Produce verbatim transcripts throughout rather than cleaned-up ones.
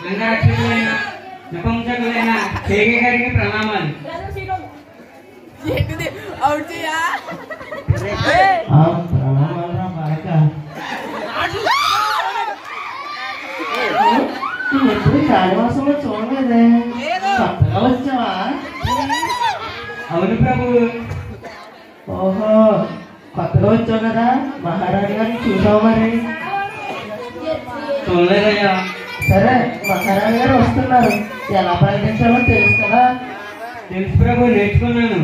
అంగరక్షకులైన నపుంసకులైన కేకే గారికి ప్రణామాలు. ఎప్పుడు కాళివాసంలో చూడలేదే, కొత్తగా వచ్చావా? అవును ప్రభు. ఓహో, కొత్తగా వచ్చావు కదా, మహారాణి గారిని చూసావు మరి? చూడలేదయ్యా. సరే, మహారాణి గారు వస్తున్నారు, ఎలా ప్రయత్నించాలో తెలుసు కదా? తెలుసు ప్రభు, నేర్చుకున్నాను.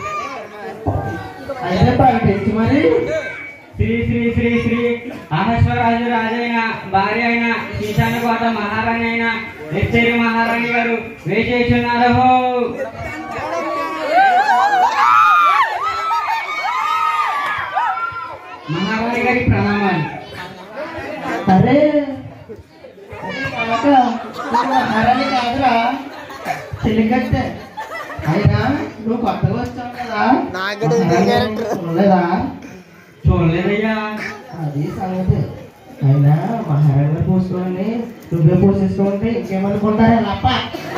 అయితే ప్రకటించి మరి. శ్రీ శ్రీ శ్రీ శ్రీ అహస్వరాజు రాజైన భార్య అయిన ఈశాన్యకోట మహారాణి అయిన ఎస్చేరి మహారాణి గారు వేచేస్తున్నారు. మహారాణి గారి ప్రణామాలు. అరే మహారాణి కాదురా, చెలికట్టే. అయినా నువ్వు కొత్తగా వచ్చావు కదా, చూడలేదా? చూడలేదయ్యా. అది సంగతి. అయినా మహారాణి గారు పోసుకోండి, నువ్వే పోసేసుకోండి, ఇంకేమనుకుంటారా లప్ప?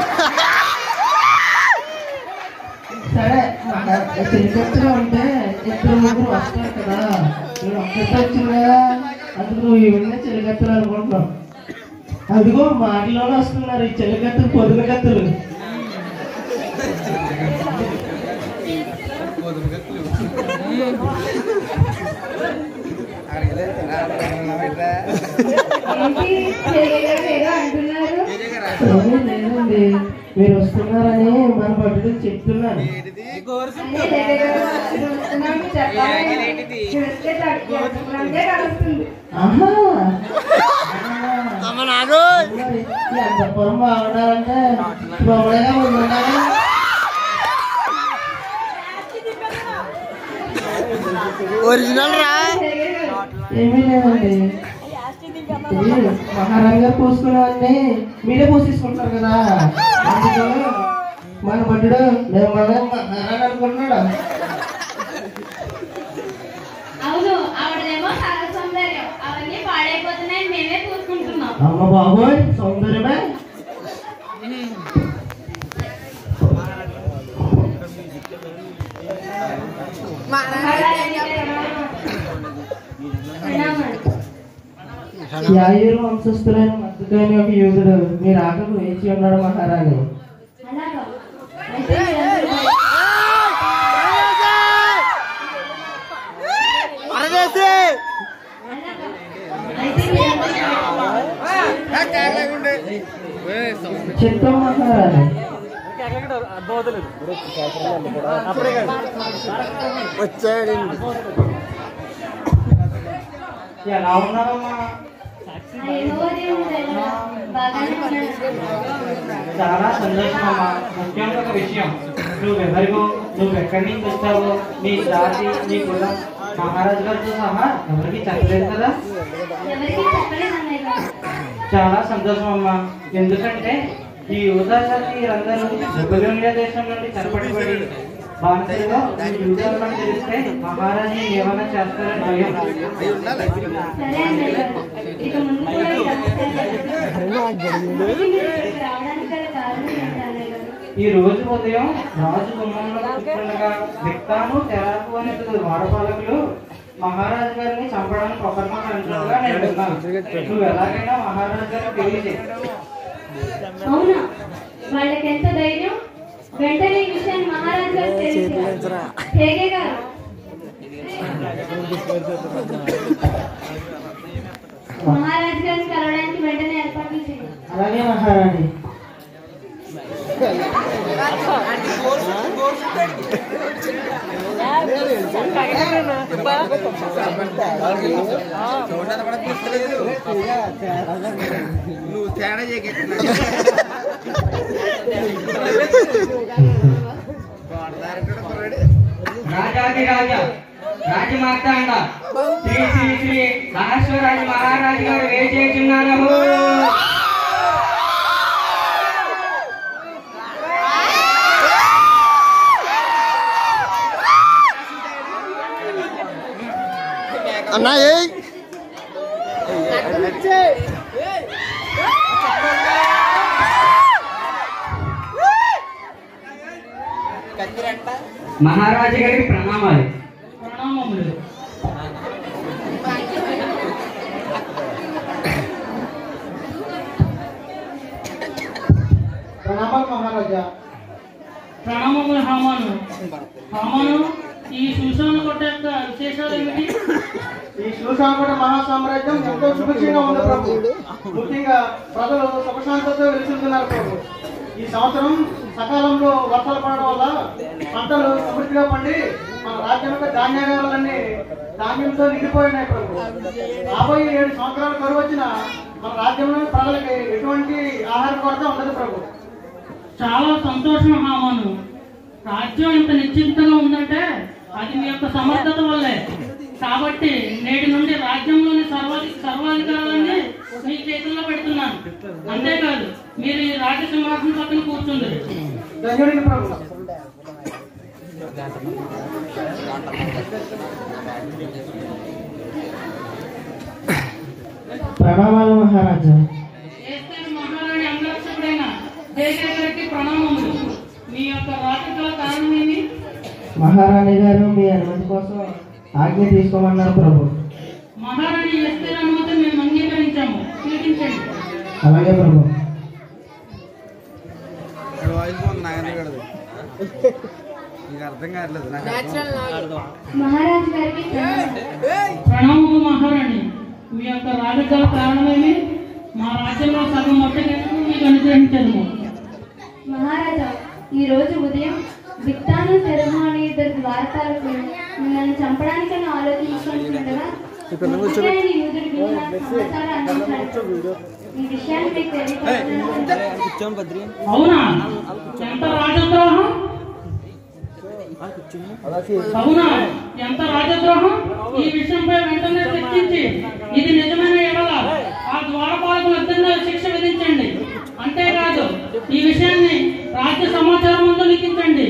సరే, చెలికట్టుగా ఉంటే ఇద్దరు ముగ్గురు వస్తారు కదా, నేను ఒక్కటే వచ్చింది కదా, అందుకు నువ్వు ఇవన్నీ చెలికత్తులు అనుకుంటున్నావు. అదిగో మాటలోనే వస్తున్నారు ఈ చెలికత్తులు, పొదుగు కత్తులు. లేదండి, మీరు వస్తున్నారని మన పట్టుకు చెప్తున్నాను. అంతపురం బాగుండాలంటే ప్రొమడగా ఉండాలి. ఒరిజినల్ రా. ఏమీ లేదండి, మహారాణి గారు పోసుకునేవన్నీ మీరే పోసేసుకుంటారు కదా, అందుకు మన పట్టుడు నేను మన మహారాణి అనుకుంటున్నాడు. అవును, ఆవిడదేమో సహజ సౌందర్యం, అవన్నీ పాడైపోతున్నాయి, మేమే పూసుకుంటున్నాం. అమ్మ బాబోయ్, సౌందర్యమే. యాయూరు వంశస్థులైన మద్దుకైన ఒక యూదుడు మీ రాకకు వేచి ఉన్నాడు మహారాణి. చిత్తం మహారాణి. ఎలా ఉన్నారమ్మా? చాలా సంతోషం అమ్మా. ముఖ్యంగా ఒక విషయం, నువ్వెవరిగో, నువ్వు ఎక్కడి నుంచి వచ్చావో, నీ జాతి, నీ కులం మహారాజు గారితో సహా ఎవరికి చెప్పలేదు కదా? చాలా సంతోషం అమ్మా. ఎందుకంటే ఈ యూదా జాతి అందరూ బబులోనియా దేశం నుండి చెరపట్టుబడి బానిసలుగా యూదాలను తెలిస్తే మహారాజు ఏమైనా చేస్తారని భయం. ఈ రోజు ఉదయం రాజు గుమ్మంలో కూర్చుండగా విక్తాను తెరాకు అనే వారపాలకులు మహారాజు గారిని చంపడానికి ఒకరినొకరు అంటున్నట్టుగా నేను విన్నాను. నువ్వు ఎలాగైనా మహారాజు గారికి తెలియజేయి. అవునా, వాళ్ళకి ఎంత ధైర్యం! వెంటనే ఈ విషయాన్ని మహారాజు గారు తెలియజేశారు. హేగే గారు, మహారాజు గారిని కలవడానికి వెంటనే ఏర్పాట్లు చేయండి. అలాగే మహారాణి. నువ్వు తేడా రాజాది రాజా రాజమార్తాండ శ్రీ శ్రీ శ్రీ సహస్వరాజు మహారాజు గారు వేచేస్తున్నారు. అన్నా మహారాజు గారికి ప్రణామాలు. ప్రణామములు. ప్రణామాలు మహారాజా. ప్రణామములు హామాను. హామాను, ఈ శూషాను కొట్ట యొక్క విశేషాలు ఏమిటి? ఈ శూషానుకోట మహాసామ్రాజ్యం ఎంతో సుభిక్షంగా ఉంది ప్రభు. ముఖ్యంగా ప్రజలు సుఖశాంతితో వెలుచుతున్నారు ప్రభు. ఈ సంవత్సరం సకాలంలో వర్షాలు పడడం వల్ల పంటలు సమృద్ధిగా పండి మన రాజ్యం యొక్క ధాన్యాగారాలన్నీ ధాన్యంతో నిండిపోయినాయి ప్రభు. రాబోయే ఏడు సంవత్సరాలు కరువు వచ్చిన మన రాజ్యంలోని ప్రజలకి ఎటువంటి ఆహార కొరత ఉండదు ప్రభు. చాలా సంతోషం హామాను. రాజ్యం ఇంత నిశ్చింతగా ఉందంటే అది మీ యొక్క సమర్థత వల్లే. కాబట్టి నేటి నుండి రాజ్యంలోని సర్వాధి సర్వాధికారాలన్నీ మీ చేతుల్లో పెడుతున్నాను. అంతేకాదు, మీరు ఈ రాజ్య సింహాసనం పక్కన కూర్చుంది. ధన్యుడిని ప్రభు. ప్రణామాలు మహారాజా. ఏస్తేరు మహారాణి అంగరక్షకుడైన జయశేఖరికి ప్రణామములు. మీ యొక్క రాజకీయ కారణమేమి? మహారాణి గారు మీ అనుమతి కోసం ఆజ్ఞ తీసుకోమన్నారు ప్రభు. మహారాణి ఏస్తేరు అనుమతి మేము అంగీకరించాము. స్వీకరించండి. అలాగే ప్రభు. అర్థం కావట్లేదు. మహారాజు గారికి ప్రణామము మహారాణి. మీ యొక్క రాజకీయ కారణమేమి? మా రాజ్యంలో సగం మొట్టకెందుకు మీకు అనుగ్రహించదు. మహారాజా, ఈ రోజు ఉదయం విక్తాను తెరము అనే ఇద్దరు ద్వారపాలకు మిమ్మల్ని చంపడానికని ఆలోచించుకుంటుండగా ముఖ్యమైన యూదుడు విన్న సమాచారం అందించాడు. ఈ విషయాన్ని మీకు తెలియపరచాలని అవునా? ఎంత రాజద్రోహం! అవునా? ఎంత రాజద్రోహం! ఈ విషయంపై వెంటనే చర్చించి ఇది నిజమైన ఎడల ఆ ద్వారపాలకు అర్థంగా శిక్ష విధించండి. అంతేకాదు, ఈ విషయాన్ని రాజ్య సమాచారం ముందు లిఖించండి.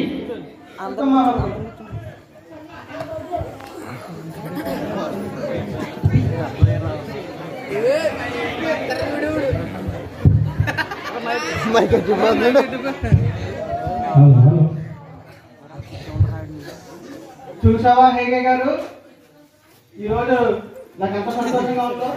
చూసావా హేగే గారు, ఈరోజు నాకు ఎంత సంతోషంగా ఉందో.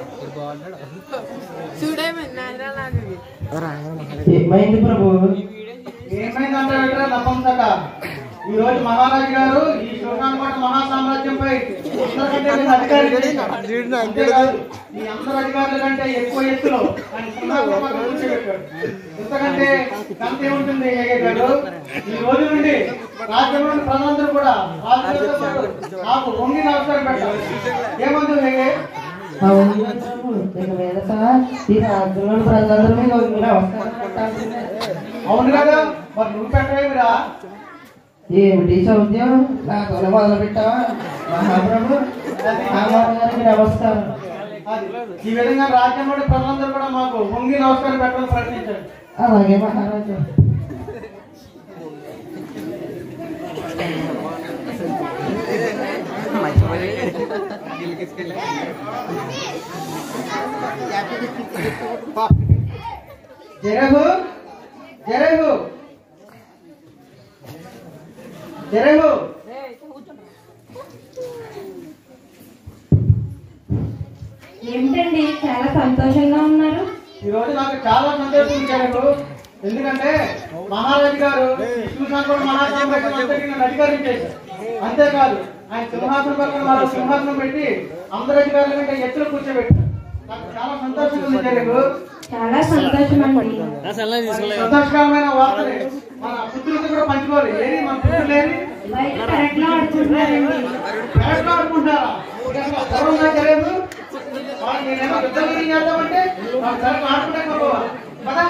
ఏమైంది ప్రభు? ఏమైందంటే నపంసక. ఈ రోజు మహారాజు గారు ఈ శోకానుకోట మహాసామ్రాజ్యంపై అందరికంటే నేను అధికారి చేశాను. అంతేకాదు, ఈ అందరు అధికారుల కంటే ఎక్కువ ఎత్తులో ఆయన సింహాసనం పక్కన కూర్చోబెట్టాడు. ఇంతకంటే కంటే ఉంటుంది హేగే గారు. ఈ రోజు నుండి రాజ్యంలోని ప్రజలందరూ కూడా రాజులతో పాటు నాకు వంగి నమస్కారం పెట్టారు. ఏమంది హేగే? అవును కదా, మరి నువ్వు పెట్టవేమిరా? ఏమిటి చౌద్యం? నాకు మొదలు పెట్టావా మహాప్రభు? గారికి నమస్కారం. ఈ విధంగా రాజ్యంలోని ప్రజలందరూ కూడా మాకు వంగి నమస్కారం పెట్టాలని ప్రయత్నించారు. అలాగే మహారాజు. జరహు జరహు జరహు ఏమిటండి చాలా సంతోషంగా ఉన్నారు? ఈ రోజు నాకు చాలా సంతోషం ఇచ్చారు. ఎందుకంటే మహారాజు గారు శూషానుకోట మహాసామ్రాజ్యం అంతటికీ నన్ను అధికారం చేశారు. అంతేకాదు, ఆయన సింహాసనం పక్కన మరో సింహాసనం పెట్టి అందరి అధికారుల కంటే ఎత్తులు కూర్చోబెట్టారు. నాకు చాలా సంతోషంగా ఉంది జరగు. చాలా సంతోషం అండి. సంతోషకరమైన వార్తని మన పుత్రులతో కూడా పంచుకోవాలి. ఏది మన పుత్రులు ఏది? బయట కరెక్ట్లో ఆడుకుంటున్నారండి. కరెక్ట్లో ఆడుకుంటారా? ఎవరున్నా తెలియదు. వాళ్ళు నేనేమో యుద్ధం చేద్దామంటే వాళ్ళు కరెక్ట్ ఆడుకుంటే పోవాలి కదా.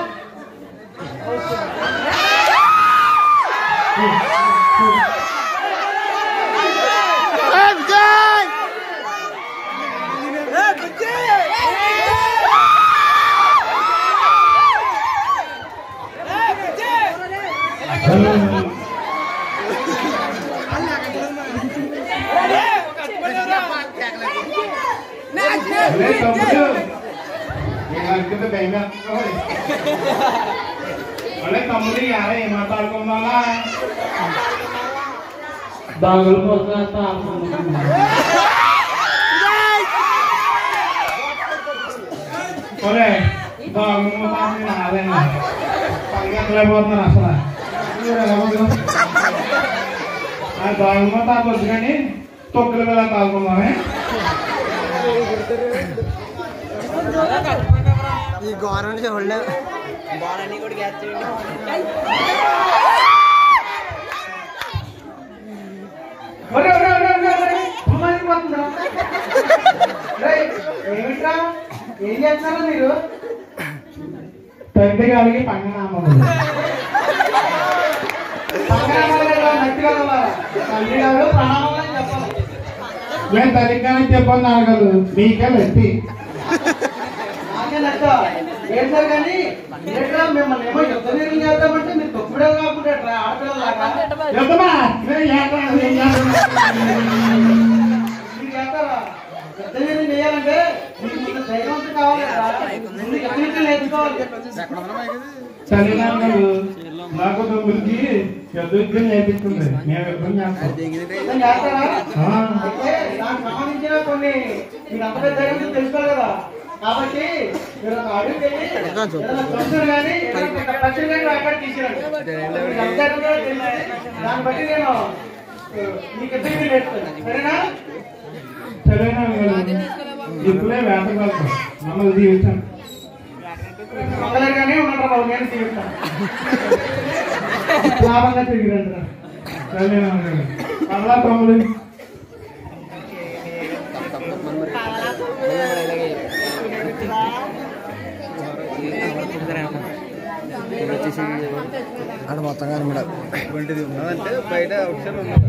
Oleh kamu ni ya, yang mata kau mana? బాగులు పోతా ఒరే బాగులు నాదేనా పరిగెత్తలేకపోతున్నాను అసలు ఆ బాగులు తాగొద్దు కానీ తొక్కులు వెళ్ళా తాగుకుందామే ఈ గవర్నమెంట్ చూడలేదు బాగులని కూడా గ్యాస్ ఏమిట్రా ఏం చేస్తున్నారా మీరు? తండ్రి గారికి పంగనామం తండ్రి గారు ప్రణామం అని చెప్పాలి. మేము తల్లిగానే చెప్పండి అనగలదు మీకే లెట్టి నాకే లెక్క ఏంటారు కానీ ఏంట్రా మిమ్మల్ని ఏమో యుద్ధ వీరులు చేద్దామంటే మీరు తొక్కుడే కాకుండా ఆడపిల్లలాగా యుద్ధమా మేము చేస్తాం, మేము చేస్తాం. మీరు చేస్తారా? యుద్ధ వీరులు చేయాలంటే మీకు ముందు ధైర్యవంతం కావాలి కదా, ముందు ఎక్కడి నుంచి నేర్చుకోవాలి. తల్లిదండ్రులు నాకు తొమ్మిదికి యుద్ధ విద్యను నేర్పిస్తుంది, మేము యుద్ధం చేస్తాం. యుద్ధం చేస్తారా? అయితే దానికి సంబంధించిన కొన్ని మీరు అంత పెద్ద ధైర్యం తెలుసుకోవాలి కదా. కాబట్టి మీరు ఒక అడుగు వెళ్ళి ఏదైనా చూస్తారు కానీ ఏదైనా పచ్చడి కానీ అక్కడ తీసుకురండి. మీకు అంత ధైర్యం కూడా తెలియాలి. దాన్ని బట్టి నేను మీకు ఇద్దరికి నేర్పుతాను, సరేనా? సరేనా ఇప్పుడే వేటగలుగుతాం మమ్మల్ని జీవిస్తాం. మంగళగానే ఉన్నాడు బాబు, నేను జీవిస్తాను. లాభంగా తిరిగిరంటారా సరేనా అలా తమ్ముడు అక్కడ మొత్తంగా వంటిది ఉన్నదంటే బయట అవుట్ సైడ్ ఉన్నది.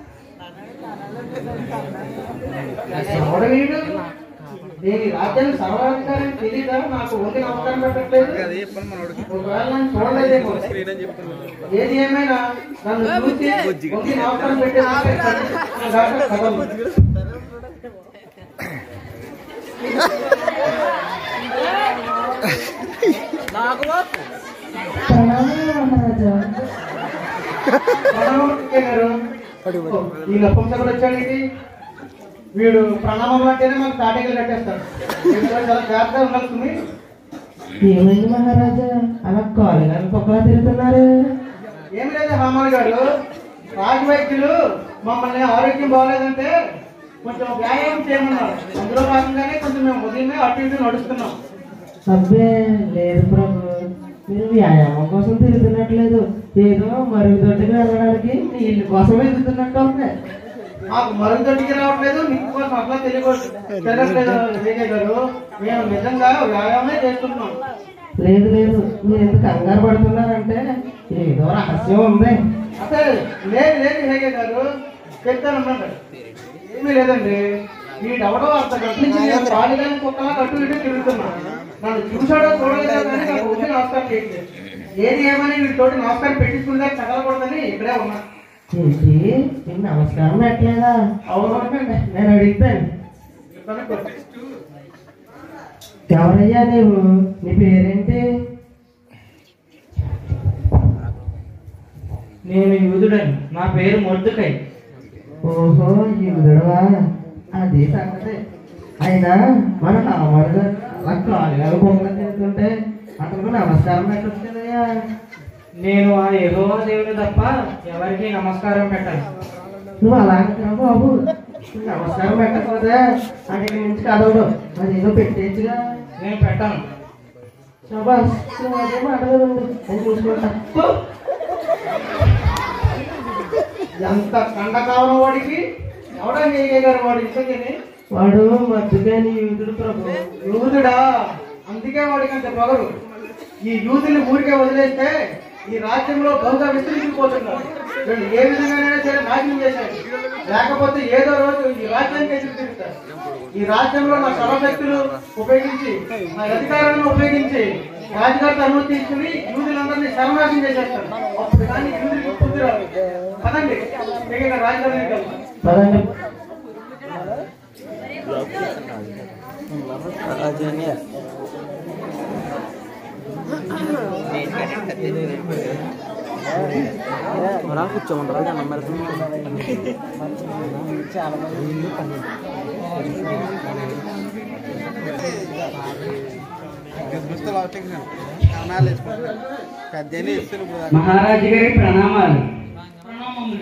ఎవడవీడు నేను ఈ రాజ్యాన్ని సర్వాధికారం తెలియదా? నాకు ఓకే నమస్కారం పెట్టట్లేదు. అదే చెప్పండి మనోడికి ఒకవేళ నన్ను చూడలేదేమో. స్క్రీన్ అని చెప్తున్నాను. ఏది ఏమైనా నన్ను చూసి ఓకే నమస్కారం పెట్టేది కథలు. ఈ నపుంసకుడు వచ్చాడు, వీడు ప్రణామం అంటేనే మాకు తాటేకలు కట్టేస్తాడు. చాలా జాగ్రత్తగా ఉండాల్సింది. ఏమైంది మహారాజా అలా కాలు పొక్కలా తిరుగుతున్నారు? ఏమి లేదు రామారావు గారు, రాజవైద్యులు మమ్మల్ని ఆరోగ్యం బాగోలేదంటే కొంచెం వ్యాయామం చేయమన్నారు. అందులో భాగంగానే కొంచెం మేము ఉదయమే అటు ఇటు నడుస్తున్నాం. అబ్బే లేదు ప్రభు, మీరు వ్యాయామం కోసం తిరుగుతున్నట్లేదు, ఏదో మరుగుదొడ్డికి వెళ్ళడానికి నీళ్ళ కోసం వెళ్తున్నట్టు ఉంది. మాకు మరుగుదొడ్డికి రావట్లేదు, నీకు కోసం అట్లా తెలియకూడదు తెలియట్లేదు విజయ్ గారు. మేము నిజంగా వ్యాయామమే చేస్తున్నాం. లేదు లేదు, మీరు ఎంత కంగారు పడుతున్నారంటే ఏదో రహస్యం ఉంది. అసలు లేదు లేదు విజయ్ గారు, చెప్తాను. ఏమీ లేదండి, వీడెవడో అర్ధ గంట నుంచి నేను ఖాళీగానే కుక్కలా కట్టు ఇటు తిరుగుతున్నాను. నన్ను చూసాడో చూడలేదో కానీ నాకు వచ్చి నమస్కారం చేయట్లేదు. ఏది ఏమని వీటితోటి నమస్కారం పెట్టించుకుందా తగలకూడదని ఇక్కడే ఉన్నా. ఏంటి మీకు నమస్కారం పెట్టలేదా? అవునండి, నేను అడుగుతాను, ఎవరయ్యా నీవు? నీ పేరేంటి? నేను యూదుడని, నా పేరు మొర్దుకై. ఓహో యూదుడవా? అది సంగతి. అయినా మన రాముడు అలా కాలుగా బొమ్మలు తింటుంటే అతనికి నమస్కారం పెట్టచ్చు కదయ్యా. నేను ఆ యెహోవా దేవుని తప్ప ఎవరికి నమస్కారం పెట్టను. నువ్వు అలా అంటున్నావు బాబు, నమస్కారం పెట్టకపోతే అక్కడి నుంచి కదవడు, అదేదో పెట్టేచ్చుగా. నేను పెట్టను. శబాస్, నువ్వు అదే మాట్లాడదు, నేను చూసుకుంటా. ఎంత కండ కావడం వాడికి, ఎవడా విజయ్ గారు వాడు ఇంతకని వాడు మధ్యగాని యూదుడు ప్రభు. యూదుడా? అందుకే వాడికి అంత పొగరు. ఈ యూదుని ఊరికే వదిలేస్తే ఈ రాజ్యంలో బహుగా విస్తరించిపోతున్నారు. వీళ్ళు ఏ విధంగానైనా సరే నాశనం చేశారు, లేకపోతే ఏదో రోజు ఈ రాజ్యానికి ఎదురు తిరుగుతారు. ఈ రాజ్యంలో నా సర్వశక్తులు ఉపయోగించి, నా అధికారాలను ఉపయోగించి రాజుగారితో అనుమతి తీసుకుని యూదులందరినీ సర్వనాశనం చేసేస్తారు. అప్పుడు కానీ యూదులకు బుద్ధి రాదు. పదండి మిగిలిన రాజధాని పదండి. కూర్చోమంటారు నెంబర్ చాలా మహారాజు గారి ప్రణామాలు. ప్రణామములు.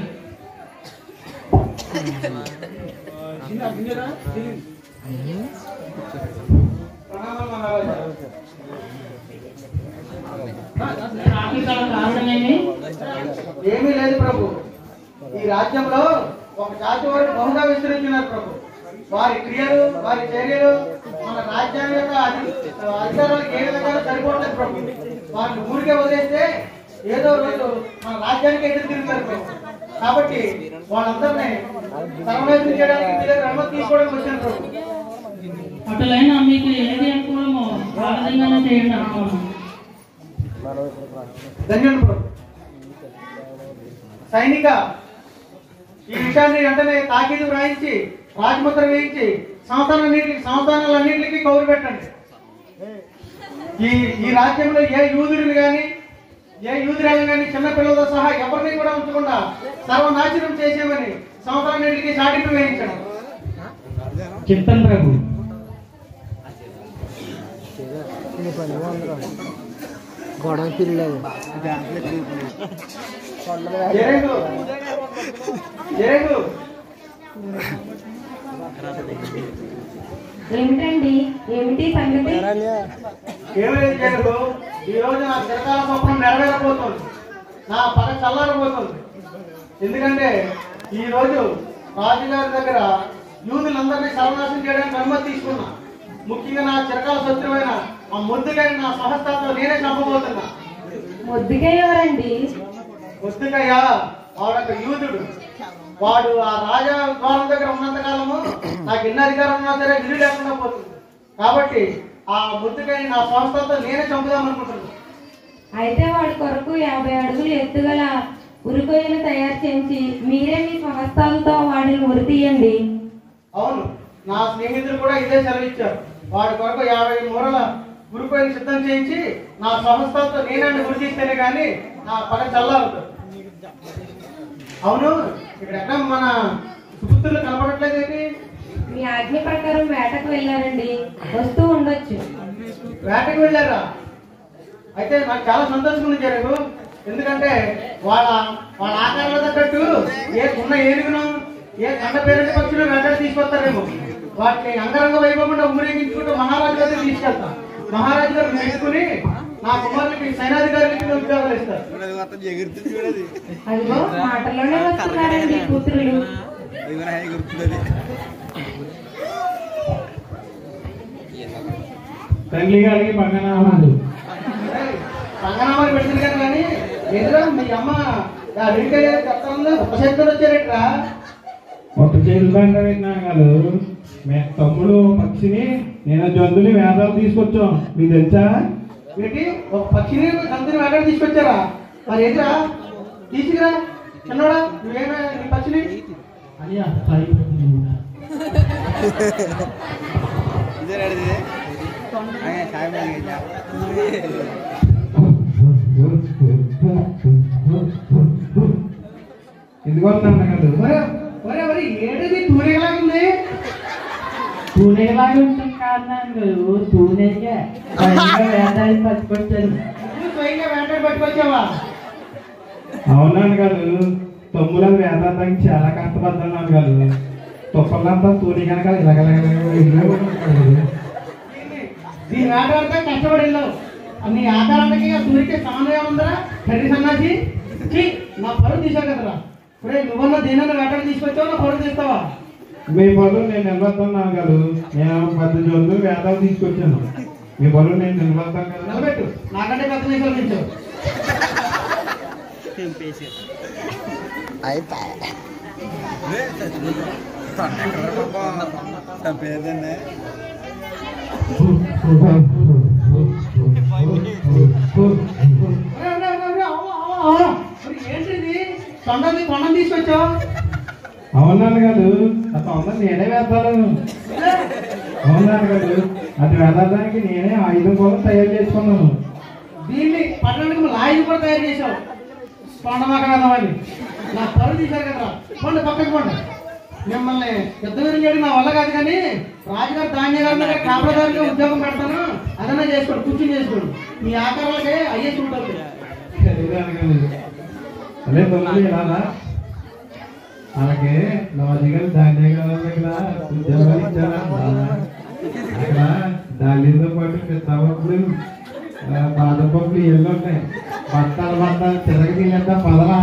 రాత్రి గల కారణమేమి? ఏమీ లేదు ప్రభు. ఈ రాజ్యంలో ఒక జాతి వారు బహుగా విస్తరించినారు ప్రభు. వారి క్రియలు వారి చర్యలు మన రాజ్యాన్ని యొక్క అధి- అధికారులకు ఏ విధంగా సరిపోవట్లేదు ప్రభు. వారిని ఊరికే వదిలేస్తే ఏదో రోజు మన రాజ్యానికి ఎదురు తిరుగుతారు ప్రభు. కాబట్టి వాళ్ళందరినీ సర్వనాశనం చేయడానికి మీ దగ్గర అనుమతి తీసుకోవడానికి వచ్చాను ప్రభు. అటులైనా మీకు ఏది అనుకూలమో ఆ విధంగానే చేయండి అనుకోను. ధన్యులు ప్రభు. సైనిక ఈ విషయాన్ని వెంటనే తాకీదు వ్రాయించి రాజముద్ర వేయించి సంస్థానాలన్నింటికి సంస్థానాలన్నింటికి కౌరు పెట్టండి. ఈ ఈ రాజ్యంలో ఏ యూదుడిని కానీ ఏ యూదురాలను కానీ చిన్నపిల్లలతో సహా ఎవరిని కూడా ఉంచకుండా సర్వనాశనం చేసేమని సంస్థానాలన్నింటికి చాటింపు వేయించడం. చెప్తాను ప్రభు. గొడవ పిల్లలేదు జరేగు జరేగు ఏమిటండి? ఏమిటి సంగతి? ఏమైంది జరేగు? ఈ రోజు నా చిరకాల స్వప్నం నెరవేరబోతుంది. నా పగ చల్లారబోతుంది. ఎందుకంటే ఈ రోజు రాజుగారి దగ్గర యూదులందరినీ సర్వనాశనం చేయడానికి అనుమతి తీసుకున్నా. ముఖ్యంగా నా చిరకాల శత్రువైన ఆ ముద్దుగారి నా సహస్థాతో నేనే చంపబోతున్నా. ముద్దుగా ఎవరండి? ముద్దుకయ్య వాడొక యూదుడు. వాడు ఆ రాజా ద్వారం దగ్గర ఉన్నంత కాలము నాకు ఎన్ని అధికారం ఉన్నా సరే విలువ లేకుండా పోతుంది. కాబట్టి ఆ ముద్దుకయ్య నా సంస్థతో నేనే చంపుదాం అనుకుంటున్నాను. అయితే వాడి కొరకు యాభై అడుగులు ఎత్తుగల ఉరికొయ్యలు తయారు చేయించి మీరే మీ స్వహస్తాలతో వాడిని ఉరి తీయండి. అవును, నా స్నేహితులు కూడా ఇదే సెలవిచ్చారు. వాడి కొరకు యాభై మూరల గురిపోయిన సిద్ధం చేయించి నా సంస్థతో నేనండి గురి తీస్తేనే కానీ నా పగ చల్లారదు. అవును, ఇక్కడ ఎక్కడ మన సుపుత్రులు కనపడట్లేదు ఏంటి? మీ ఆజ్ఞ ప్రకారం వేటకు వెళ్ళారండి, వస్తూ ఉండొచ్చు. వేటకు వెళ్ళారా? అయితే నాకు చాలా సంతోషంగా ఉంది జరగు. ఎందుకంటే వాళ్ళ వాళ్ళ ఆకారాల తగ్గట్టు ఏ ఉన్న ఏనుగును ఏ కండ పేరెంట్ పక్షులు వేటకు తీసుకొస్తారేమో. వాటిని అంగరంగ వైభవంగా ఊరేగించుకుంటూ మహారాజు గారికి తీసుకెళ్తా. మహారాజు గారు మెచ్చుకుని నా కుమారులకి సైనాధికారులకి ఉద్యోగాలు ఇస్తారు. అదిగో మాటల్లోనే వస్తున్నారండి కూతురులు. తల్లి గారికి పంగనామాలు. సంగనామాలు పెట్టింది కదా కానీ ఎదురా మీ అమ్మ వెంకయ్య చెప్తాను ఉపశక్తులు వచ్చారట్రా. ఒక చేరుదండ విన్నాగాలు మే తమ్ముడు పక్షిని నేను జంతువుని వేదాలు తీసుకొచ్చాం. మీకు తెలుసా? ఏంటి ఒక పక్షిని గంతుని వేటాడు తీసుకొచ్చారా? మరి ఎదురా తీసుకురా చిన్నోడా నువ్వేమే నీ పక్షిని అని ఆ స్థాయి ఇదిగో అన్నగారు. ఒరే ఒరే ఒరే ఏడిది తూరేలాగుంది. తూనేలాగా ఉంటుంది కాదు, తూనేగా వేదాలు పట్టుకొచ్చారు. నువ్వు స్వయంగా వేటాడు పట్టుకొచ్చావా? అవునాను కాదు, తమ్ముడు వేదాంతానికి చాలా కష్టపడ్డాను కాదు. తొక్కలంతా తూరి కనుక దీని వేటాడితే కష్టపడి వెళ్ళావు. నీ ఆధారానికి తూరికే సమన్వయం ఉందరా కర్రీ సన్నాసి? ఛీ, నా పరువు తీసావు కదరా. ఇప్పుడే నువ్వన్న దేనన్నా వేటాడు తీసుకొచ్చావు, నా పరువు తీస్తావా? మీ బదులు నేను నిలబడుతున్నాను కాదు. నేను పెద్ద జంతువులు వేదాలు తీసుకొచ్చాను. మీ బదులు నేను నిలబడతాను కదా. నిలబెట్టు, నాకంటే పెద్ద మీసాలు తెచ్చావు. పేదండి ఏంటిది తొండది తొండం తీసుకొచ్చావు? అవునాను కాదు, ఆ తొందర నేనే వేస్తాను. అవునాను కాదు, అది వేదానికి నేనే ఆయుధం కూడా తయారు చేసుకున్నాను. దీన్ని పట్టణానికి లాయిని కూడా తయారు చేశావు. కొండమాకమని నా పరువు తీశారు కదా, పోండి పక్కకి పోండి. మిమ్మల్ని పెద్ద చేయడం నా వల్ల కాదు, కానీ రాజుగారు ధాన్య గారి కాపలాదారుగా ఉద్యోగం పెడతాను, అదన్నా చేసుకోండి, కూర్చొని చేసుకోండి. మీ ఆకారాలకే అయ్యే చూడాలి. అదే తొమ్మిది రాదా అలాగే లాజికల్ ధాన్య కావాలక్కడ ఉద్యోగాలు ఇచ్చారా అక్కడ దానితో పాటు పెద్దపప్పులు బాదం పప్పులు ఎల్లు ఉంటాయి. బత్తాలు బత్తాలు తిరగ తినేద్దా పదరా.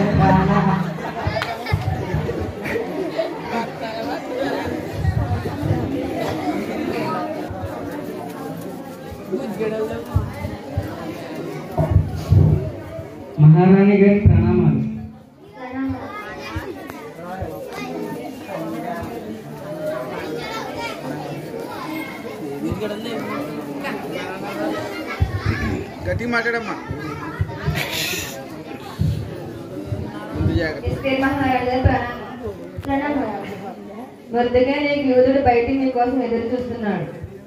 మహారాణి గారి ప్రణామాలు. గట్టి మాట్లాడమ్మా. వద్దగా నీకు యోధుడు బయటికి నీ కోసం ఎదురు చూస్తున్నాడు.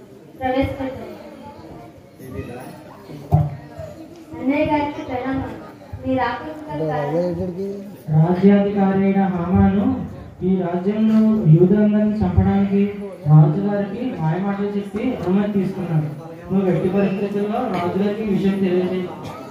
అన్నయ్య గారికి ప్రణామం. మీరు రాజ్యాధికారి అయిన హామాను ఈ రాజ్యంలో యూదులందరినీ చంపడానికి రాజుగారికి మాయమాటలు చెప్పి అనుమతి తీసుకున్నాడు. నువ్వు ఎట్టి పరిస్థితుల్లో రాజుగారికి ఈ విషయం తెలియజేయి.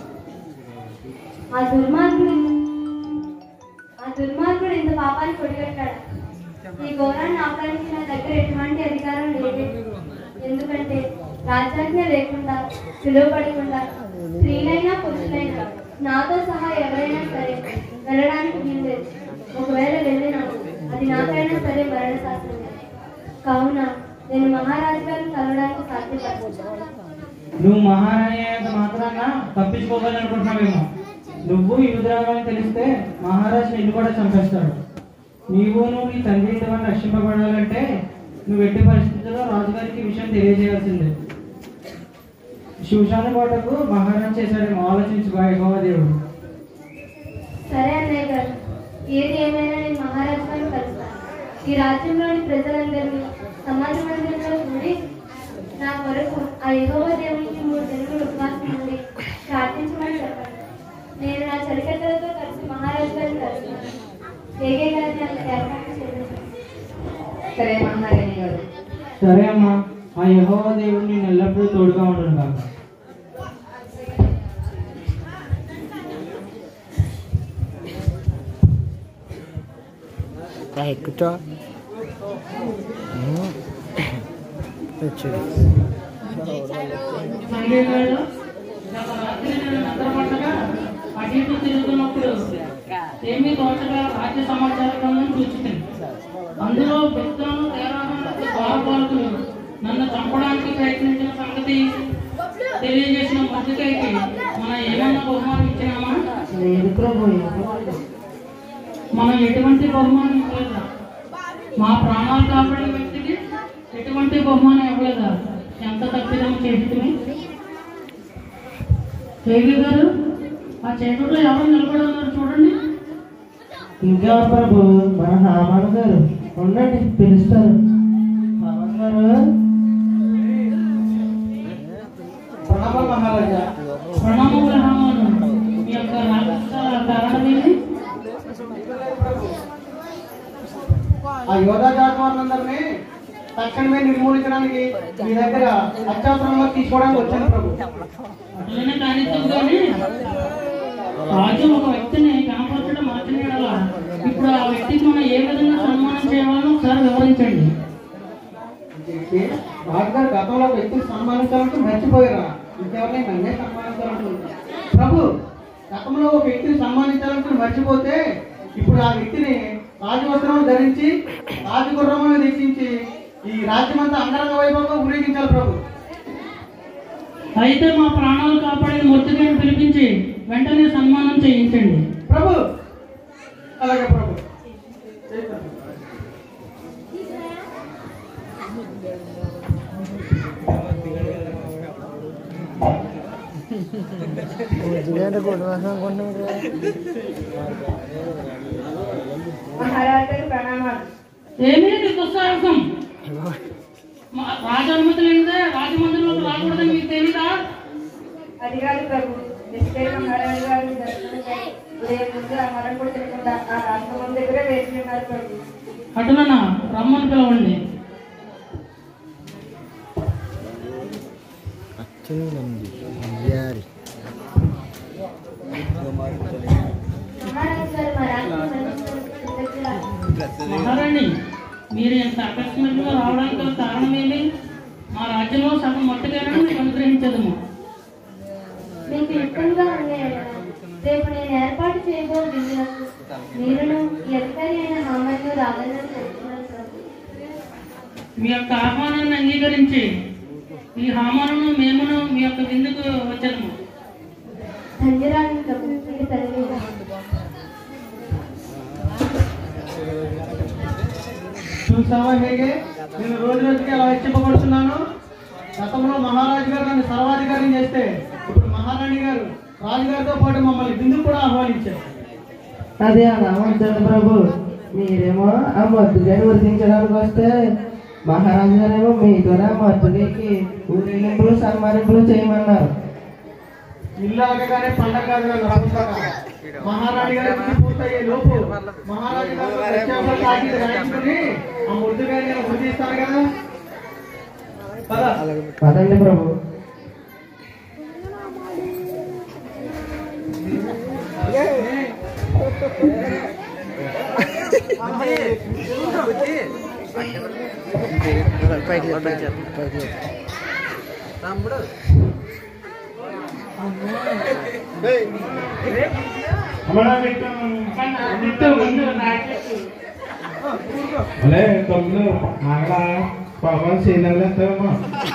ఆ దుర్మార్గుడు ఆ దుర్మార్గుడు ఇంత పాపాన్ని కొడిగట్టాడు. ఈ ఘోరాన్ని ఆపడానికి నా దగ్గర ఎటువంటి అధికారం లేదు. ఎందుకంటే రాజ్యాజ్ఞ లేకుండా పిలువబడకుండా స్త్రీలైనా పురుషులైనా నాతో సహా ఎవరైనా సరే వెళ్ళడానికి వీల్లేదు. ఒకవేళ వెళ్ళినా అది నాకైనా సరే మరణ శాస్త్రమే. కావున నేను మహారాజు గారిని కలవడానికి సాధ్యపడదు. నువ్వు మహారాణి అయినంత మాత్రాన తప్పించుకోవాలనుకుంటున్నావేమో. నువ్వు యుద్ధరామని తెలిస్తే మహారాజు నిన్ను కూడా చంపేస్తాడు. నీవు నువ్వు నీ తండ్రి ఇంటి రక్షింపబడాలంటే నువ్వు ఎట్టి పరిస్థితుల్లో రాజుగారికి విషయం తెలియజేయాల్సిందే. శివశాన కోటకు మహారాజు చేశాడేమో ఆలోచించు దేవుడు. సరే అన్నయ్య గారు, ఏది ఏమైనా నేను మహారాజు గారిని కలుస్తాను. ఈ రాజ్యంలోని ప్రజలందరినీ సమాజ మందిరంలో కూడి నా కొరకు ఆ యెహోవా దేవునికి మూడు దినములు ఉపవాసం నుండి ప్రార్థించమని చెప్పండి. నేను నా చరికత్తలతో కలిసి మహారాజు గారిని కలుస్తాను. ఏగే గారిని అలా ఏర్పాటు చేయండి. సరే మహారాణి గారు. సరే అమ్మా, ఆ యెహోవా దేవుడు నేను ఎల్లప్పుడూ తోడుగా ఉండను కాక. ఎక్కుతా అటు ఇటు తిరుగుతున్నప్పుడు ఏమీ తోచగా రాజ్య సమాచార గ్రంథం చూచింది. అందులో బిత్తను ద్వారపాలకులు నన్ను చంపడానికి ప్రయత్నించిన సంగతి తెలియజేసిన మొదటికైకి మనం ఏమన్నా బహుమానం ఇచ్చినామా? మనం ఎటువంటి బహుమానం ఇవ్వలేదా? మా ప్రాణాలు కాపాడే వ్యక్తికి ఎటువంటి బహుమానం ఇవ్వలేదా? ఎంత తప్పిదం చేస్తుంది. కేవీ గారు, ఆ చీకట్లో ఎవరు నిలబడి ఉన్నారు చూడండి. ఇంకా ప్రభు, మన హామాను గారు ఉండండి, పిలుస్తారు. హామాను గారు. ప్రణామం మహారాజా. ప్రణామములు హామాను. మీ యొక్క రాజకీయ కారణం ఏంటి? ఆ యోధా జాతి వారందరినీ తక్షణమే నిర్మూలించడానికి మీ దగ్గర అత్యవసరంగా తీసుకోవడానికి వచ్చాను ప్రభు. అట్లనే కానిచ్చు కానీ రాజు ఒక వ్యక్తిని కనపరచడం మాట్లాడాలా. ఇప్పుడు ఆ వ్యక్తికి మనం ఏ విధంగా సన్మానం చేయాలో ఒకసారి వివరించండి. రాజుగారు గతంలో ఒక వ్యక్తిని సన్మానించాలంటే మర్చిపోయారా? ఇంకెవరిని నన్నే సన్మానించాలంటున్నారు ప్రభు. గతంలో ఒక వ్యక్తిని సన్మానించాలంటే మర్చిపోతే ఇప్పుడు ఆ వ్యక్తిని రాజవస్త్రం ధరించి రాజగుర్రమును దెక్కించి ఈ రాజ్యమంతా అంగరంగ వైభవంగా ఊరేగించాలి ప్రభు. అయితే మా ప్రాణాలు కాపాడిన మొత్తిగాని పిలిపించి వెంటనే సన్మానం చేయించండి ప్రభు. అలాగే ప్రభు. మహారాజు ప్రణామాలు. ఏమీ దుస్సాహసం. రాజానుమతి లేనిదే రాజమందిరంలోకి రాకూడదని మీకు తెలీదా? అది కాదు ప్రభు, ఎస్కేర్ మహారాజు గారిని దర్శనం ఉదయం ముందు ఆహారం కూడా తినకుండా ఆ రాజభవన్ దగ్గరే వేచి ఉన్నారు ప్రభు. అటులన రమ్మని పిలవండి. మహారాణి, మీరు ఇంత ఆకస్మికంగా రావడానికి గల కారణం ఏమి? మా రాజ్యంలో సగం మొట్టగానే మీకు అనుగ్రహించదము. మీకు ఇష్టంగా ఉన్నాయా? రేపు నేను ఏర్పాటు చేయబోయే విందులకు మీరును ఈ అధికారి అయిన హామీను రావాలని చెప్తున్నాను ప్రభు. మీ యొక్క ఆహ్వానాన్ని అంగీకరించి ఈ హామాను మేమును మీ యొక్క విందుకు వచ్చాము. ధన్యరాని ప్రభు, మీకు తల్లి. చూసావా హేగే, నేను రోజు రోజుకి అలా హెచ్చింపబడుతున్నాను. గతంలో మహారాజు గారు నన్ను సర్వాధికారం చేస్తే ఇప్పుడు మహారాణి గారు రాజుగారితో పాటు మమ్మల్ని బిందుకు కూడా ఆహ్వానించారు. అదే రామంటాడు ప్రభు. మీరేమో ఆ మద్దుగాని వర్తించడానికి వస్తే మహారాజు గారేమో మీ ద్వారా మద్దుడికి ఊరేగింపులు సన్మానింపులు చేయమన్నారు. ఇల్లు ఆగగానే పండగ కాదు నన్ను రాబోతాక. మహారాణి గారి విధి పూర్తయ్యే లోపు మహారాజు గారు ప్రత్యేకంగా తాకిడి రాయించుకుని ఆ ముద్దుగాని నేను గుర్తిస్తాను కదా. పద. పదండి ప్రభు. అలే తమ్ముడు ఆగడ పాపం చేయలేస్తామా?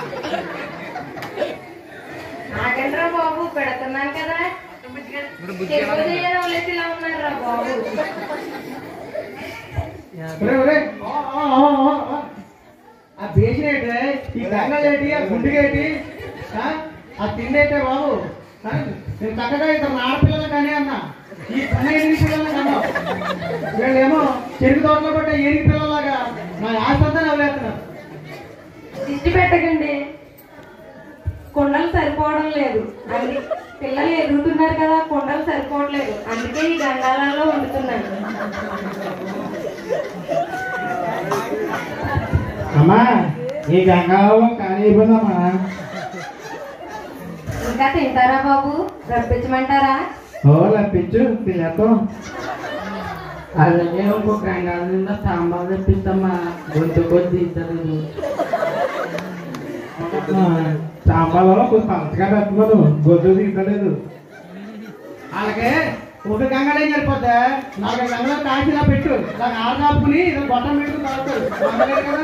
ఆగండ్రా బాబు, పెడుతున్నాను కదా. ఎక్కువ చేయడం లేదు, ఇలా ఉన్నారా బాబు? ఒరే, ఒరే, ఆ, ఆ, ఆ, ఆ, ఆ. ఆ బేసిన ఏంటి? ఈ గంగలు ఏంటి? ఆ గుండెగా ఏంటి? ఆ? ఆ తిండి ఏంటే బాబు? ఆ? నేను చక్కగా ఇద్దరు ఆడపిల్లలు కానీ అన్నా, ఈ పని ఎనిమిది పిల్లలు కన్నా వీళ్ళేమో చెరుకు తోటలో పట్టే ఏనికి పిల్లలాగా నా ఆస్తంతా నవ్వులేస్తున్నారు. దిష్టి పెట్టకండి, కొండలు సరిపోవడం లేదు. అన్ని పిల్లలు ఎదుగుతున్నారు కదా, కొండలు సరిపోవట్లేదు. అందుకే ఈ గంగాలలో వండుతున్నాను. అమ్మా, ఈ గంగాళం కానీ అయిపోయిందమ్మా. ఇంకా తింటారా బాబు? రప్పించమంటారా? ఓ లప్పించు తినేద్దాం. అలాగే ఇంకొక గంగాల నిండా సాంబార్ తెప్పిస్తామా, గొంతు కొద్ది ఇద్దరు. సాంబార్లో కొంచెం పంచగా పెట్టమను, గొంతు తీయలేదు. అలాగే ఒక గంగలేం సరిపోద్దా? నాలుగు గంగలో కాల్చిలా పెట్టు, దాన్ని ఆరుపుకుని బొట్టం పెట్టుకుని తాగుతారు. గంగలే కదా.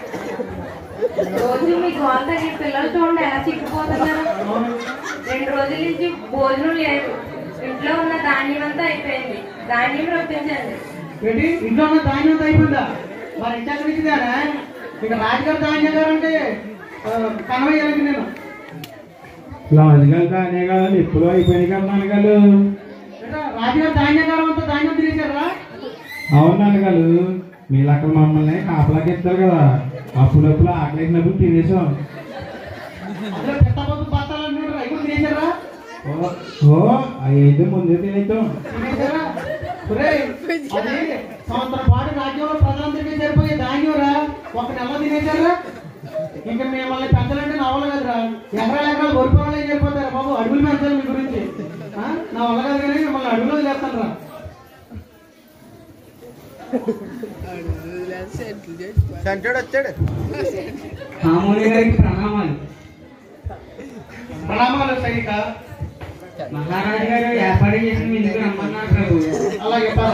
రోజు మీ గోల్ తగ్గి పిల్లలు చూడండి ఎలా చిక్కిపోతున్నారు. రెండు రోజుల నుంచి భోజనం లేదు. ఇంట్లో ఉన్న ధాన్యం అంతా అయిపోయింది. ధాన్యం రప్పించండి. ఏంటి ఇంట్లో ఉన్న ధాన్యం అంతా అయిపోయిందా? మరి ఇంటి నుంచిదానా? ఇక రాజుగారు ధాన్యం గారు అంటే కనవయ్యాలంటే నేను లాజుగారు కానీ కాదు ఎప్పుడు అయిపోయినాయి కదా నాన్నగారు. రాజుగారు ధాన్యం గారు అంతా ధాన్యం తినేశారా? అవును నాన్నగారు, మీరు అక్కడ మమ్మల్ని కాపలాకి ఇస్తారు కదా, అప్పుడప్పుడు ఆకలిసినప్పుడు తినేసాం. అందులో పెట్టబోతు బత్తాలు అంటున్నారు, అవి కూడా తినేశారా? ఓ అయితే ముందే తినేసాం. తినేశారా? ఒరేయ్, అది సంవత్సరం పాటు రాజ్యంలో ప్రజలందరికీ సరిపోయే ధాన్యం రా, ఒక నెల తినేశారా? ఇంకా మిమ్మల్ని పెంచాలంటే నా వల్ల కదరా. ఎకరాలు ఎకరాలు గొరిపోవాలి ఏం సరిపోతారా బాబు? అడుగులు పెంచాలి మీ గురించి. ఆ? నా వల్ల కాదు కానీ మిమ్మల్ని అడుగులో చేస్తాను రా. వచ్చాడు. మామూలు గారికి ప్రణామాలు. ప్రణామాలు సైనిక. మహారాజు గారు ఏర్పాటు చేసిన ఎందుకు రమ్మన్నారు ప్రభు. అలాగే పద.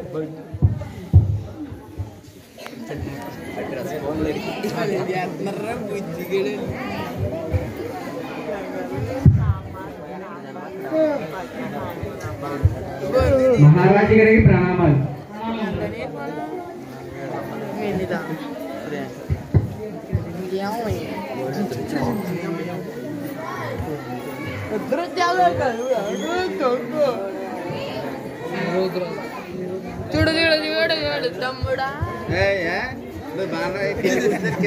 మహారాజు గారికి ప్రణామాలు. చూడు చూడు చూడు చూడు తమ్ముడా. మహారాణి, మీరు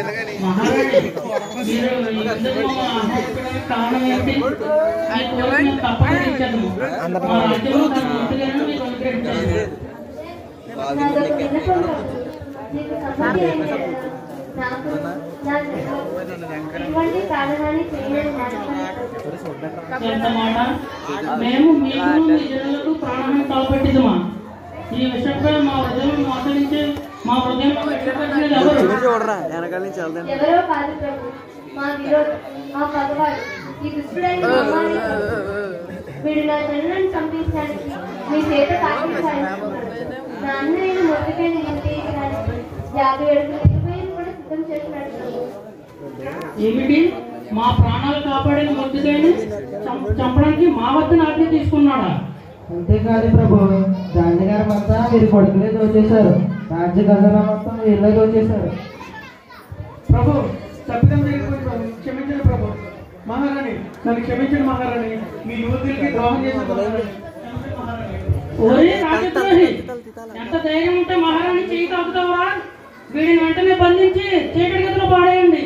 ఇందులో కారణం ఏంటి? ఈ కోరికను తప్పకుండా ఇచ్చేద్దాము. మా రాజ్యంలో తన మంత్రులను అనుగ్రహించండి. నాదొక విన్నపం ప్రభు. నీకు సమ్మతి అయిన నాకు నా ఎటువంటి ప్రాణహాని చేయని ఎంత మాట మేము మీకు మీ జనులకు ప్రాణహాని తలపెట్టిదమా? ఈ విషయంపై మా హృదయం మోసగించి మా హృదయంలో పెట్టబడినది ఎవరు? ఎవరో కాదు ప్రభు, మా విరోధి, మా పగవాడు, ఈ దుష్టుడైన అమ్మాయి. వీడు నా జనులను చంపించడానికి మీ చేత కాకించాలనుకున్నాడు. నా అన్నయ్యను మొదటికైనా నింపేయడానికి యాభై అడుగుల ఇరవైని కూడా సిద్ధం చేసినాడు ప్రభు. ఏమిటి? మా ప్రాణాలు కాపాడిన మొద్దుకైని చంపడానికి మా వద్ద ఆజ్ఞ తీసుకున్నాడా? అంతేకాదు ప్రభు, రాజుగారి మొత్తం మీరు కొడుకులే దోచేశారు. రాజ్య ఖజానా మొత్తం వీళ్ళే దోచేశారు. ప్రభు తప్పిదం జరిగిపోయింది ప్రభు, క్షమించండి ప్రభు. మహారాణి నన్ను క్షమించండి మహారాణి, మీ యువతులకి ద్రోహం చేసిన మహారాణి. ఓరే రాజద్రోహి, ఎంత ధైర్యం ఉంటే మహారాణి చేయి తాకుతావరా? వీడిని వెంటనే బంధించి చీకటి గదిలో పాడేయండి.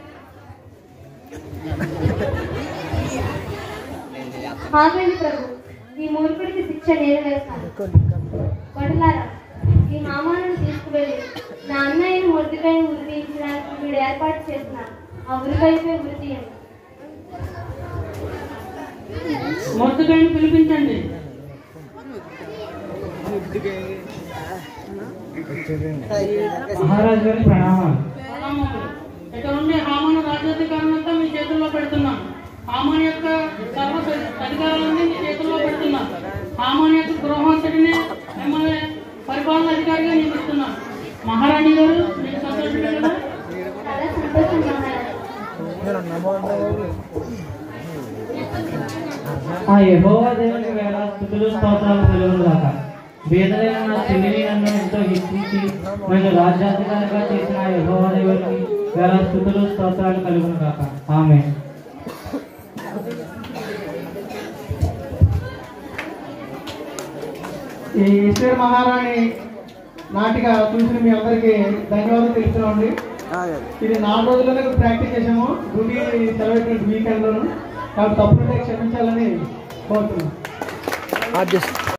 ఆగండి ప్రభు, ఈ మూర్ఖుడికి శిక్ష నేను వేస్తాను. వడలారా, ఈ హామాను తీసుకువెళ్ళి నా అన్నయ్యను మొద్దుకై ఉరి తీయించడానికి వీడు ఏర్పాటు చేసిన ఆ ఉరికైపై ఉరి తీయండి. మొద్దుకైని పిలిపించండి. మహారాజు గారి ప్రణామాలు. ప్రణామములు. ఇక నుండి హామాను రాజ్యాధికారులంతా మీ చేతుల్లో పెడుతున్నాను. హామాను యొక్క సర్వ అధికారాలన్నీ మీ చేతుల్లో పెడుతున్నాను. హామాను యొక్క గృహంతటిని మిమ్మల్ని పరిపాలన అధికారిగా నియమిస్తున్నాను. మహారాణి గారు మీకు సంతోషమే కదా? చాలా సంతోషం మహారాజు. ఆ యెహోవా దేవునికి వేల స్తుతులు స్తోత్రాలు కలుగును గాక. బీదలైన నా చెల్లిని నన్ను ఎంతో హెచ్చించి నన్ను రాజ్యాధికారిగా చేసిన ఆ యెహోవా దేవునికి వేల స్తుతులు స్తోత్రాలు కలుగును గాక. ఆమేన్. ఈ ఈశ్వర్ మహారాణి నాటిక చూసిన మీ అందరికీ ధన్యవాదాలు తెలుపుతున్నామండి. ఇది నాలుగు రోజుల్లోనే ప్రాక్టీస్ చేసాము, డ్యూటీ సెలవు వీకెండ్లోను. కాబట్టి తప్పులుంటే క్షమించాలని కోరుతున్నాం.